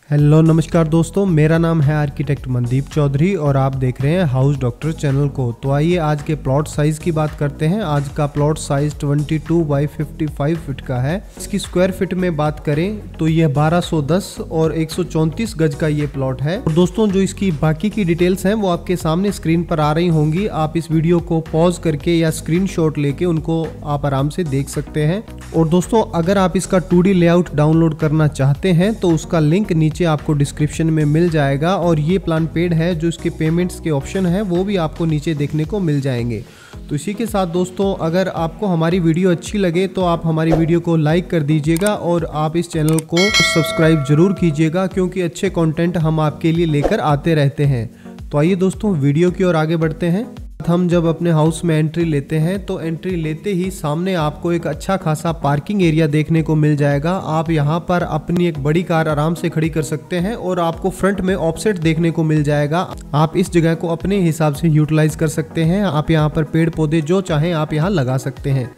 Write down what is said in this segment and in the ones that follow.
Hello नमस्कार दोस्तों, मेरा नाम है आर्किटेक्ट मनदीप चौधरी और आप देख रहे हैं हाउस डॉक्टर चैनल को। तो आइए आज के प्लॉट साइज़ की बात करते हैं। आज का प्लॉट साइज़ 22 बाई 55 फीट का है। इसकी स्क्वायर फीट में बात करें तो ये 1210 और 134 गज का ये प्लॉट है। और दोस्तों जो इसकी बाकी की डिटेल्स हैं वो आपके सामने स्क्रीन पर आ रही होंगी। आप इस वीडियो को पॉज करके या स्क्रीनशॉट लेके उनको आप आराम से देख सकते हैं। और दोस्तों अगर आप इसका 2D लेआउट डाउनलोड करना चाहते हैं तो उसका लिंक नीचे आपको डिस्क्रिप्शन में मिल जाएगा। और ये प्लान पेड है, जो इसके पेमेंट्स के ऑप्शन है वो भी आपको नीचे देखने को मिल जाएंगे। तो इसी के साथ दोस्तों अगर आपको हमारी वीडियो अच्छी लगे तो आप हमारी वीडियो को लाइक कर दीजिएगा और आप इस चैनल को सब्सक्राइब जरूर कीजिएगा, क्योंकि अच्छे कंटेंट हम आपके लिए लेकर आते रहते हैं। तो आइए दोस्तों वीडियो की ओर आगे बढ़ते हैं। हम जब अपने हाउस में एंट्री लेते हैं तो एंट्री लेते ही सामने आपको एक अच्छा खासा पार्किंग एरिया देखने को मिल जाएगा। आप यहां पर अपनी एक बड़ी कार आराम से खड़ी कर सकते हैं और आपको फ्रंट में ऑफसेट देखने को मिल जाएगा। आप इस जगह को अपने हिसाब से यूटिलाइज कर सकते हैं। आप यहां पर पेड़ पौधे जो चाहें आप यहां लगा सकते हैं।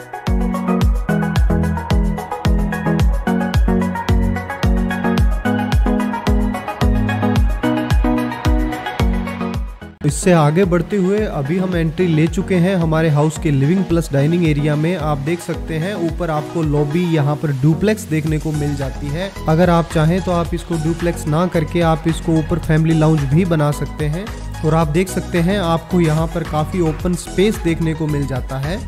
इससे आगे बढ़ते हुए अभी हम एंट्री ले चुके हैं हमारे हाउस के लिविंग प्लस डाइनिंग एरिया में। आप देख सकते हैं ऊपर आपको लॉबी, यहाँ पर डुप्लेक्स देखने को मिल जाती है। अगर आप चाहें तो आप इसको डुप्लेक्स ना करके आप इसको ऊपर फैमिली लाउंज भी बना सकते हैं। और आप देख सकते हैं आपको यहाँ पर काफी ओपन स्पेस देखने को मिल जाता है।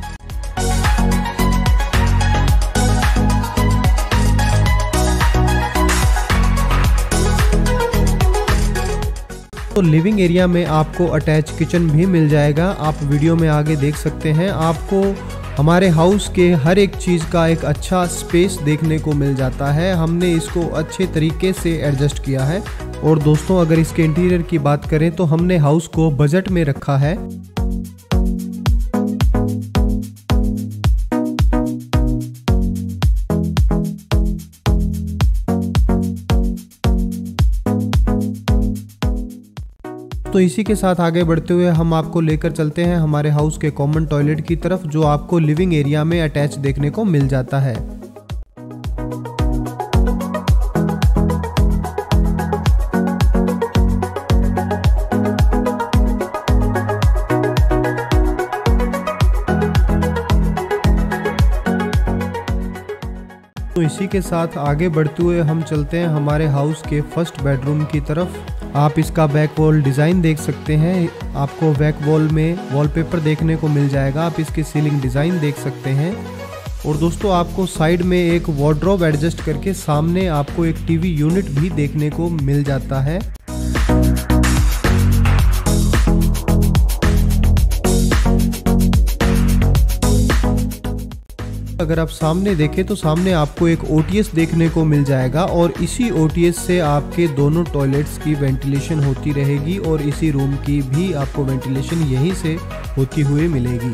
तो लिविंग एरिया में आपको अटैच किचन भी मिल जाएगा। आप वीडियो में आगे देख सकते हैं। आपको हमारे हाउस के हर एक चीज़ का एक अच्छा स्पेस देखने को मिल जाता है। हमने इसको अच्छे तरीके से एडजस्ट किया है। और दोस्तों अगर इसके इंटीरियर की बात करें तो हमने हाउस को बजट में रखा है। तो इसी के साथ आगे बढ़ते हुए हम आपको लेकर चलते हैं हमारे हाउस के कॉमन टॉयलेट की तरफ, जो आपको लिविंग एरिया में अटैच देखने को मिल जाता है। तो इसी के साथ आगे बढ़ते हुए हम चलते हैं हमारे हाउस के फर्स्ट बेडरूम की तरफ। आप इसका बैक वॉल डिज़ाइन देख सकते हैं। आपको बैक वॉल में वॉलपेपर देखने को मिल जाएगा। आप इसकी सीलिंग डिज़ाइन देख सकते हैं। और दोस्तों आपको साइड में एक वार्डरोब एडजस्ट करके सामने आपको एक टीवी यूनिट भी देखने को मिल जाता है। अगर आप सामने देखें तो सामने आपको एक ओटीएस देखने को मिल जाएगा और इसी ओटीएस से आपके दोनों टॉयलेट्स की वेंटिलेशन होती रहेगी और इसी रूम की भी आपको वेंटिलेशन यहीं से होती हुई मिलेगी।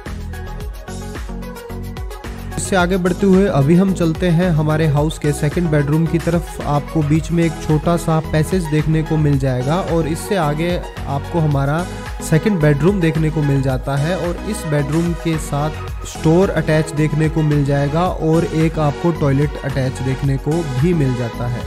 इससे आगे बढ़ते हुए अभी हम चलते हैं हमारे हाउस के सेकंड बेडरूम की तरफ। आपको बीच में एक छोटा सा पैसेज देखने को मिल जाएगा और इससे आगे आपको हमारा सेकंड बेडरूम देखने को मिल जाता है। और इस बेडरूम के साथ स्टोर अटैच देखने को मिल जाएगा और एक आपको टॉयलेट अटैच देखने को भी मिल जाता है।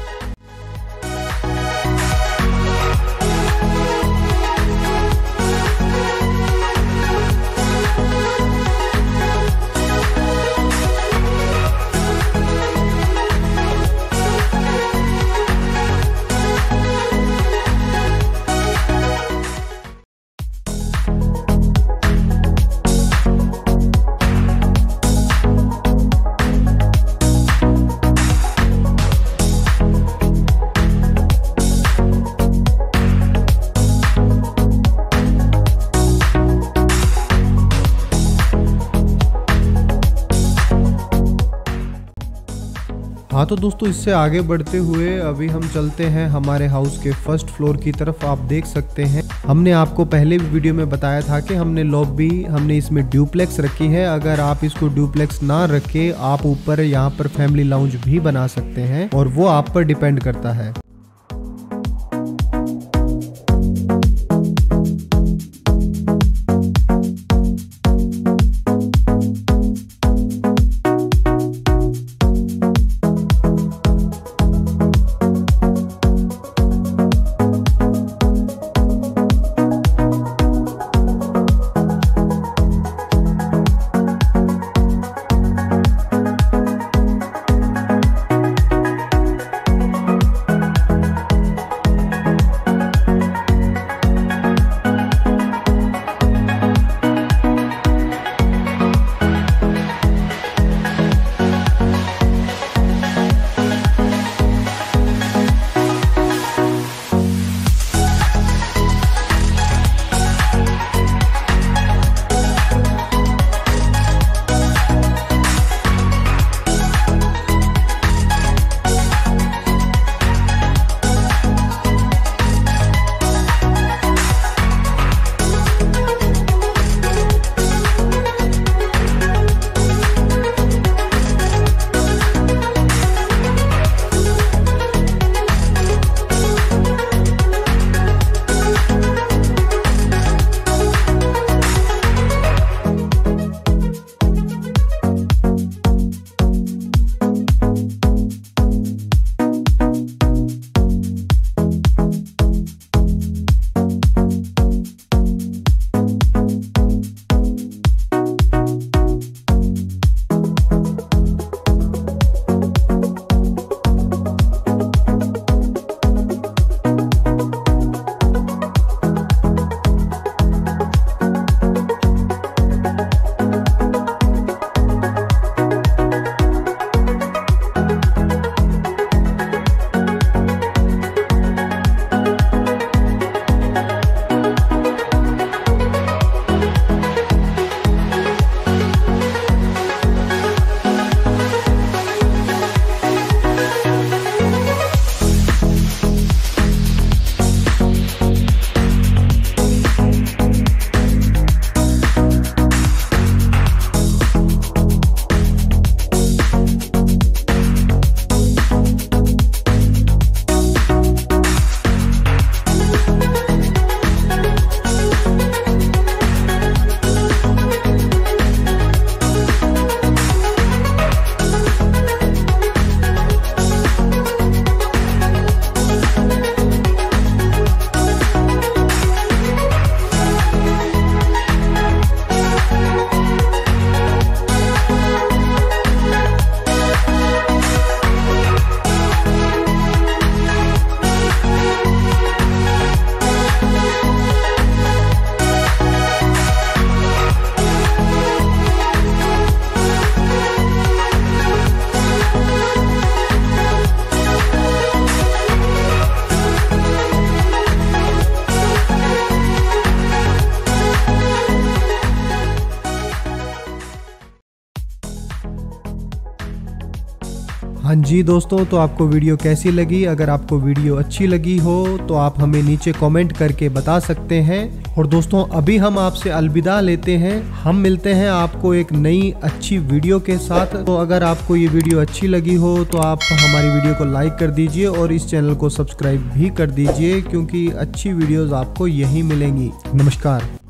हाँ तो दोस्तों इससे आगे बढ़ते हुए अभी हम चलते हैं हमारे हाउस के फर्स्ट फ्लोर की तरफ। आप देख सकते हैं हमने आपको पहले भी वीडियो में बताया था कि हमने इसमें ड्यूप्लेक्स रखी है। अगर आप इसको ड्यूप्लेक्स ना रखे आप ऊपर यहाँ पर फैमिली लाउंज भी बना सकते हैं और वो आप पर डिपेंड करता है। हाँ जी दोस्तों, तो आपको वीडियो कैसी लगी? अगर आपको वीडियो अच्छी लगी हो तो आप हमें नीचे कमेंट करके बता सकते हैं। और दोस्तों अभी हम आपसे अलविदा लेते हैं। हम मिलते हैं आपको एक नई अच्छी वीडियो के साथ। तो अगर आपको ये वीडियो अच्छी लगी हो तो आप हमारी वीडियो को लाइक कर दीजिए और इस चैनल को सब्सक्राइब भी कर दीजिए, क्योंकि अच्छी वीडियोस आपको यहीं मिलेंगी। नमस्कार।